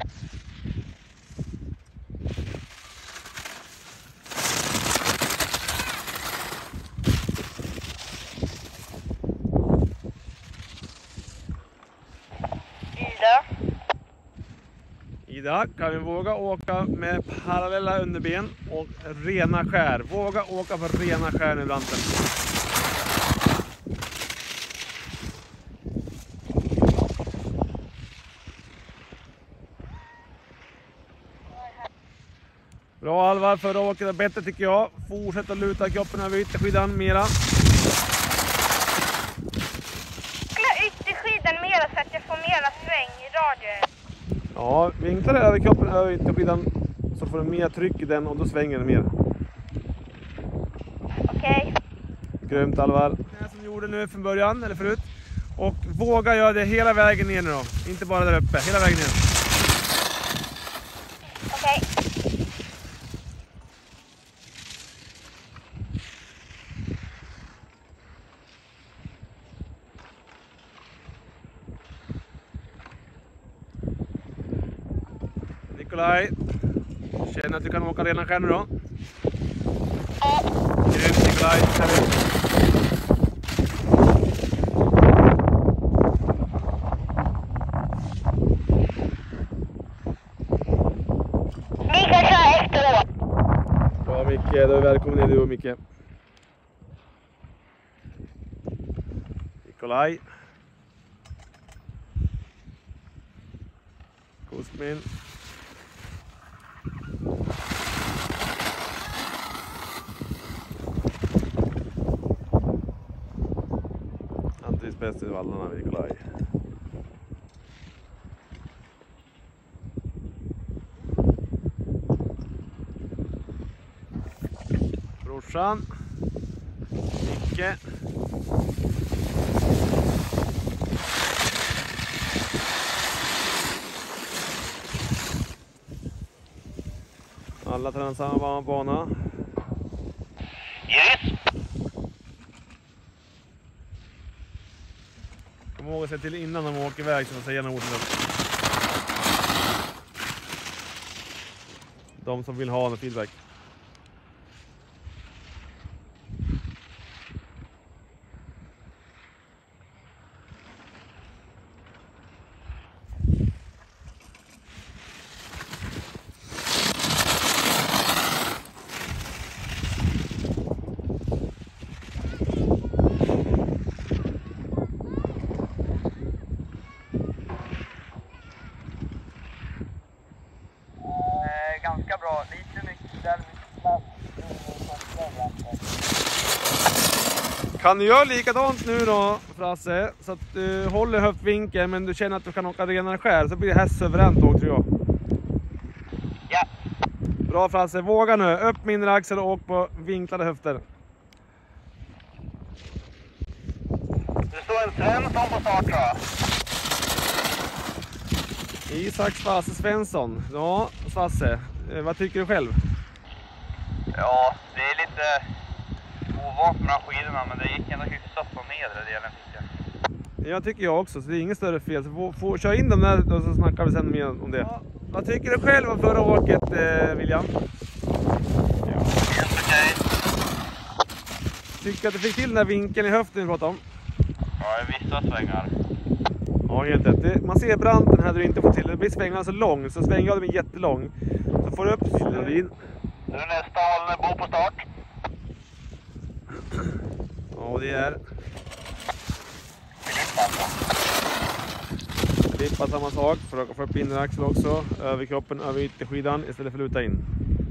Ida, kan vi våga åka med parallella underben och rena skär? Våga åka på rena skär nu, Branten. Bra Alvar, förra åket är bättre tycker jag. Fortsätt att luta kroppen över ytterskidan mera. Ytterskidan mera så att jag får mera sväng i radio. Ja, vinklar över kroppen över ytterskidan så får du mer tryck i den och då svänger den mer. Okej. Grymt Alvar. Det som du gjorde nu från början, eller förut. Och våga göra det hela vägen ner nu då. Inte bara där uppe, hela vägen ner. Okej. Nikolaj, känner att du kan åka rena skär nu då? Ja. Grymt Nikolaj, Ni kan köra efteråt. Bra Micke, då är välkommen ner du och Micke. Nikolaj. Kuzmin. Han trivs bäst i vallarna, Nikolaj. Brorsan. Micke. Alla tränar samma bana. Yes. Kom ihåg att se till innan de åker iväg så de säger något till dem. De som vill ha en feedback. Ganska bra, lite mycket där. Kan du göra likadant nu då, Frasse, så att du håller höftvinkeln men du känner att du kan åka renare skär, så blir det här suveränt åk tror jag. Ja. Bra Frasse, våga nu, upp mindre axel och åk på vinklade höfter. Det står en Svensson på start tror jag. Isak Svasse Svensson. Ja, Svasse, vad tycker du själv? Ja, det är lite ovant med de skidorna, men det gick ändå hyfsat på nedre delen tycker jag. Jag tycker jag också, så det är inget större fel. Så få köra in dem där och så snackar vi sen mer om det. Ja, vad tycker du själv om förra åket, William? Ja, helt okej. Tycker att du fick till den där vinkeln i höften vi pratade om? Ja, i vissa svängar. Ja, helt rätt. Man ser branten här där du inte får till. Det blir svängarna så lång, så svängraden blir jättelång. Så får du upp cylindrin. Nu är nästa håll på start. Ja, det är... Klippa samma sak för att få upp inre axel också. Över kroppen, över ytterskidan istället för att luta in.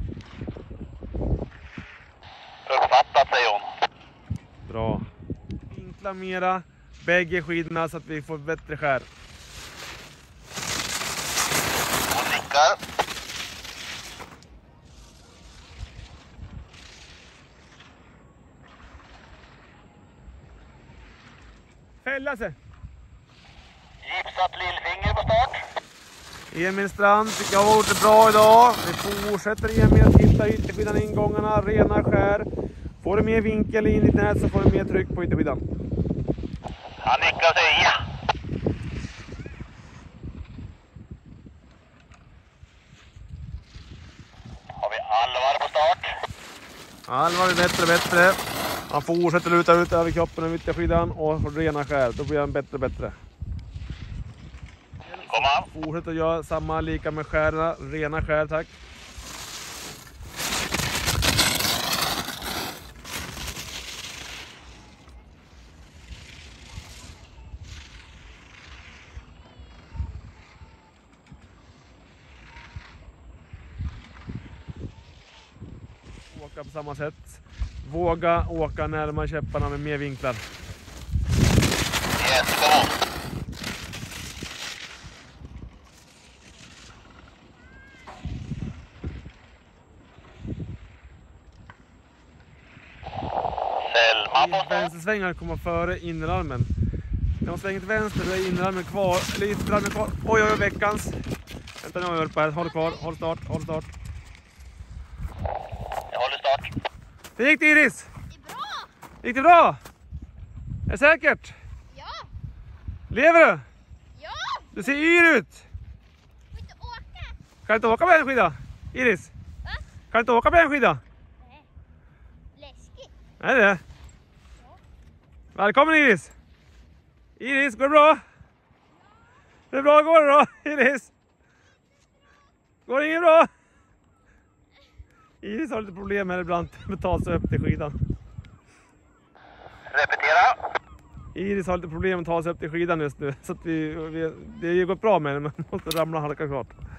Uppfattat säger hon. Bra. Vinkla mera bägge skidorna så att vi får bättre skär. Hon nickar. Fälla sig! Gipsat lillfinger på start. Emil Strand tycker jag har gjort det bra idag. Vi fortsätter Emil att hitta ytterskidan ingångarna, rena skär. Får du mer vinkel in i ditt nät så får du mer tryck på ytterskidan. Han nickar och säger ja. Allvar på start. Allvar är bättre och bättre. Han fortsätter luta ut över kroppen den viktiga skidan och rena skär. Då blir han bättre och bättre. Komma. Fortsätter att göra samma lika med skärna. Rena skär, tack. Åka på samma sätt. Våga åka närmare käpparna med mer vinklar. Yes, kom. Selma på start. Vänstersvängar kommer före innerarmen. När man svänger till vänster så är innerarmen kvar. Eller ytterarmen kvar. Oj, oj, veckans. Vänta nu har jag upp här. Håll kvar. Håll start. Håll start. Jag håller start. Hur gick det, Iris? Det är bra! Gick det bra? Är det säkert? Ja! Lever du? Ja! Du ser yr ut. Får inte åka! Kan du inte åka med en skida? Iris? Va? Kan du inte åka med en skida? Nej. Läskigt. Är det? Välkommen, Iris. Iris, går det bra? Det är bra, går det då? Iris? Går det inget bra? Iris har lite problem här ibland med att ta sig upp till skidan. Repetera. Iris har lite problem att ta sig upp till skidan just nu. Så att det har gått bra med henne, men måste ramla och halka klart.